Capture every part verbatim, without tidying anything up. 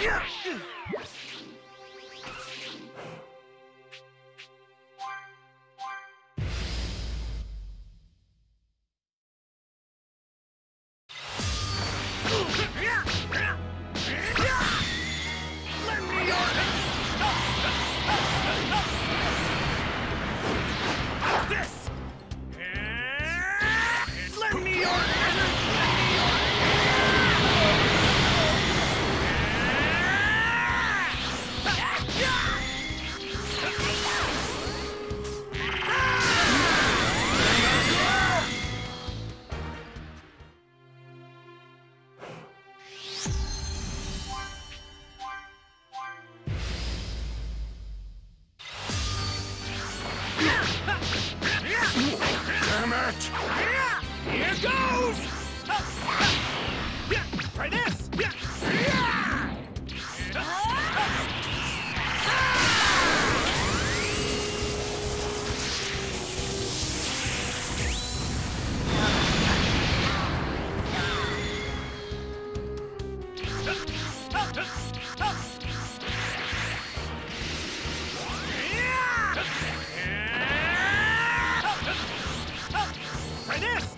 Damn it! Here goes! Try this! Try this!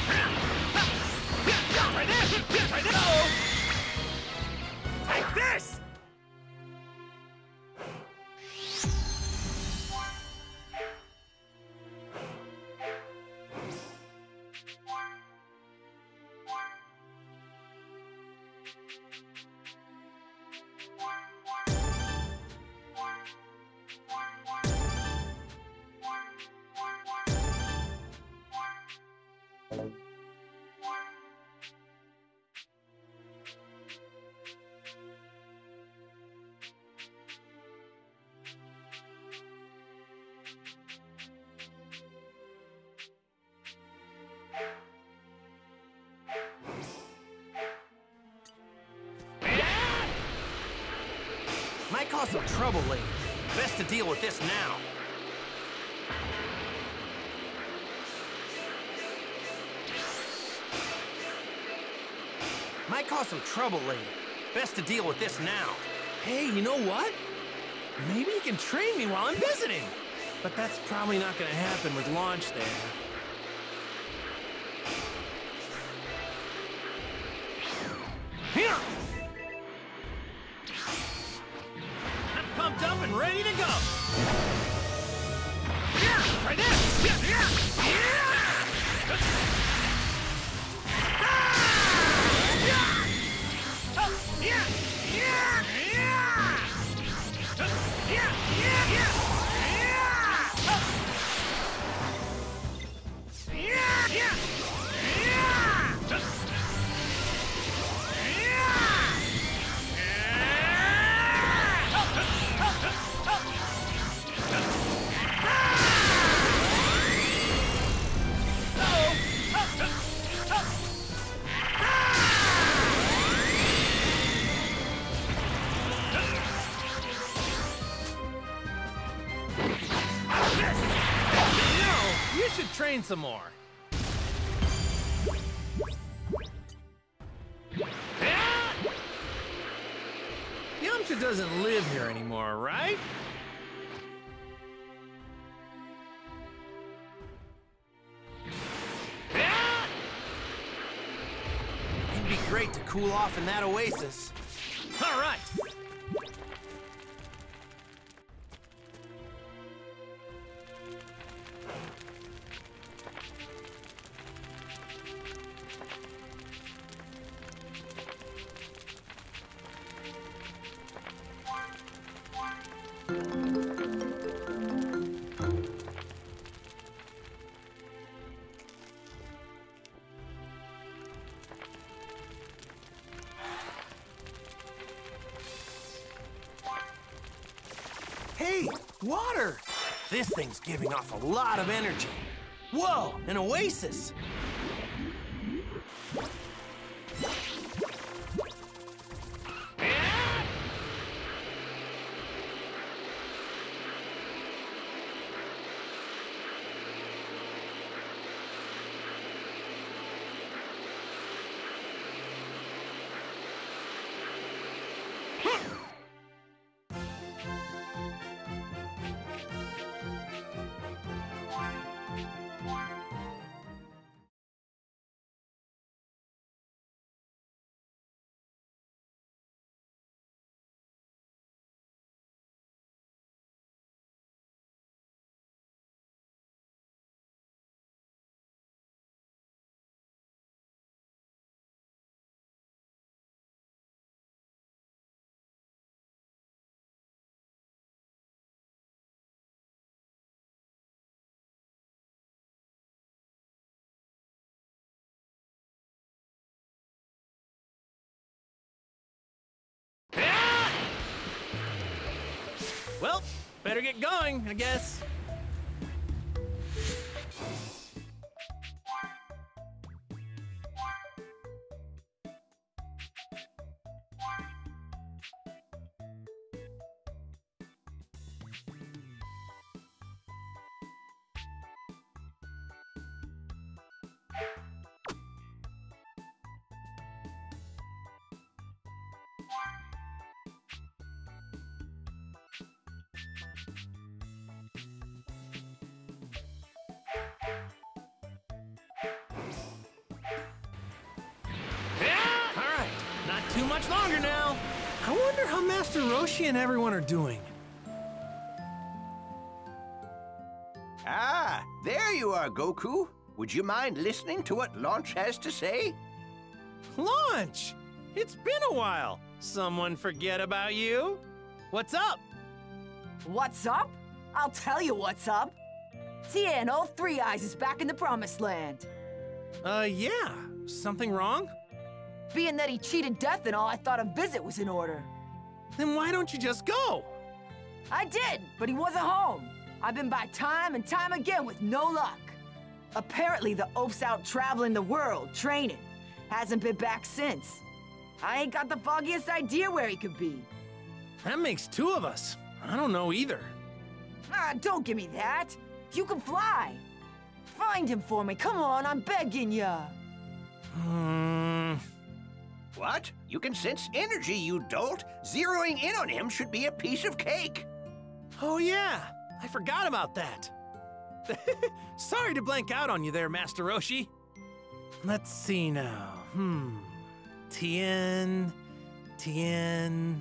Try this! Try this! Take this! Might cause some trouble later. Best to deal with this now. Might cause some trouble later. Best to deal with this now. Hey, you know what? Maybe you can train me while I'm visiting. But that's probably not gonna happen with Launch there. Here! I'm pumped up and ready to go! Yeah! Try this! Yeah! Yeah! Yeah! Ah! Yeah! Oh, yeah! Yeah! Yeah! Yeah! Yeah! Yeah! Yeah! Yeah! You should train some more. Yamcha doesn't live here anymore, right? It'd be great to cool off in that oasis. All right. Hey, water! This thing's giving off a lot of energy. Whoa, an oasis! Well, better get going, I guess. Too much longer now. I wonder how Master Roshi and everyone are doing. Ah, there you are, Goku. Would you mind listening to what Launch has to say? Launch! It's been a while. Someone forget about you? What's up? What's up? I'll tell you what's up. Tien, all Three Eyes is back in the Promised Land. Uh, yeah. Something wrong? Being that he cheated death and all, I thought a visit was in order. Then why don't you just go? I did, but he wasn't home. I've been by time and time again with no luck. Apparently the oaf's out traveling the world, training. Hasn't been back since. I ain't got the foggiest idea where he could be. That makes two of us. I don't know either. Ah, don't give me that. You can fly. Find him for me, come on, I'm begging ya. Hmm... What? You can sense energy, you dolt. Zeroing in on him should be a piece of cake. Oh yeah, I forgot about that. Sorry to blank out on you there, Master Roshi. Let's see now. Hmm. Tien... Tien...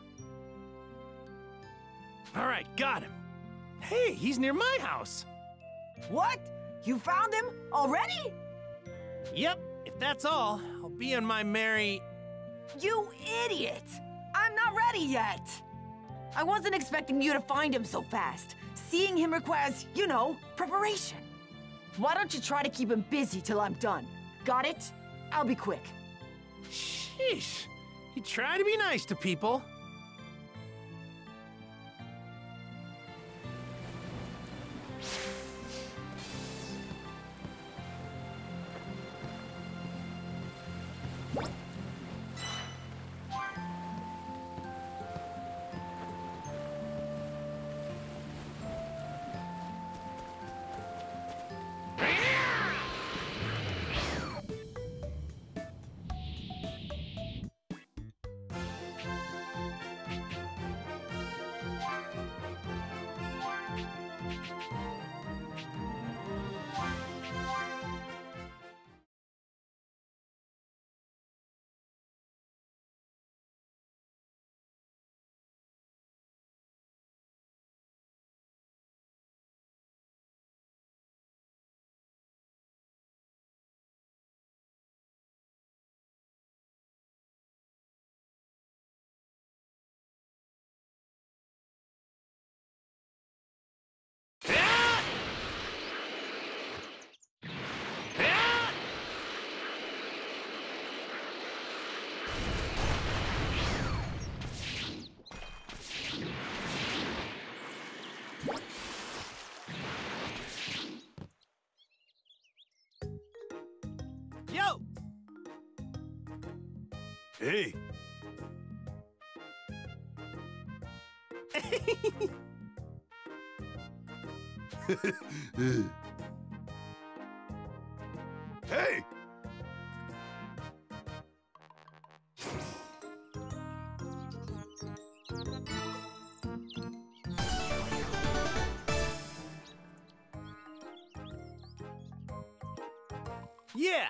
All right, got him. Hey, he's near my house. What? You found him already? Yep, if that's all, I'll be on my merry... You idiot! I'm not ready yet! I wasn't expecting you to find him so fast. Seeing him requires, you know, preparation. Why don't you try to keep him busy till I'm done? Got it? I'll be quick. Sheesh. You try to be nice to people. Yo! Hey! Hey! Yeah!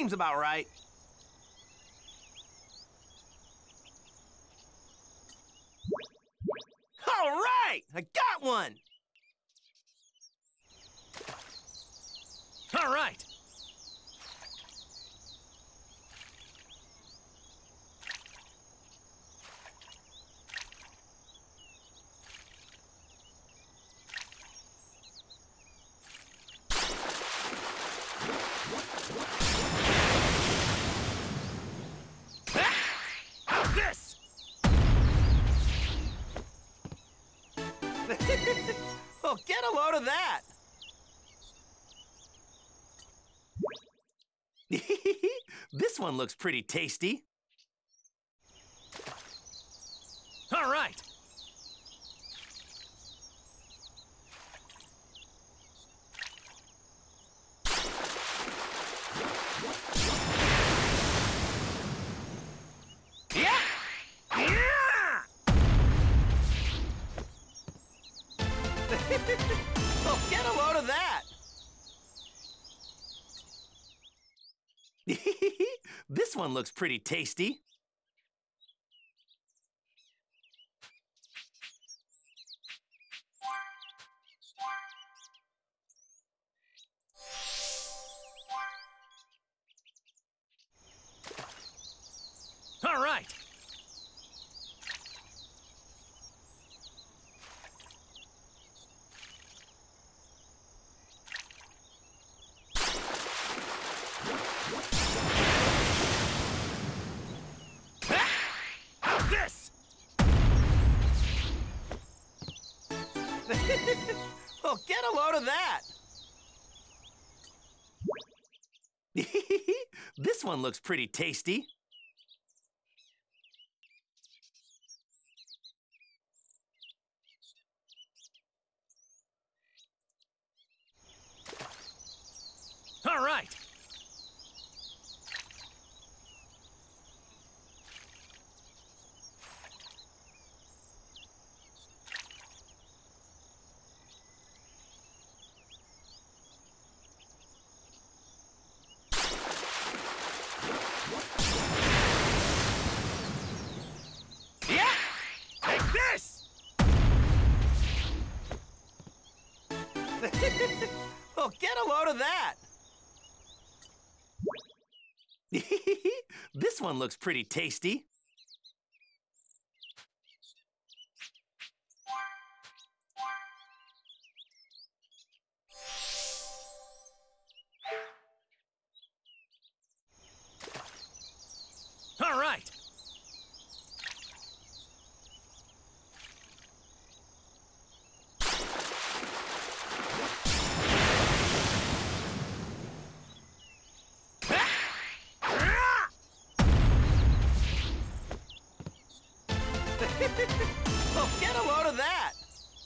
seems about right. All right! I got one! All right! How's this? Oh, get a load of that! This one looks pretty tasty. All right. Yeah! Yeah! Oh, get a load of that! This one looks pretty tasty. All right. How's this? Oh, get a load of that! This one looks pretty tasty. All right. Yeah! Take this! Oh, get a load of that! This one looks pretty tasty. All right. Oh, get a load of that!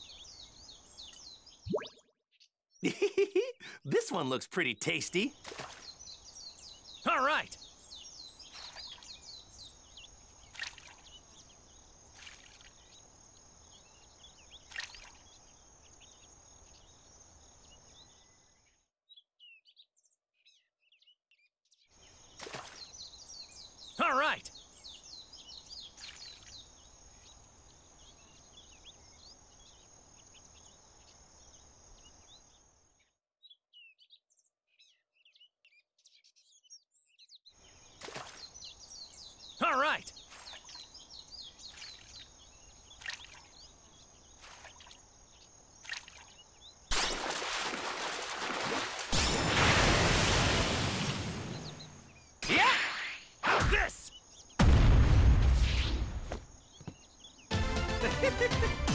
This one looks pretty tasty. All right. All right. All right. Yeah! How's this?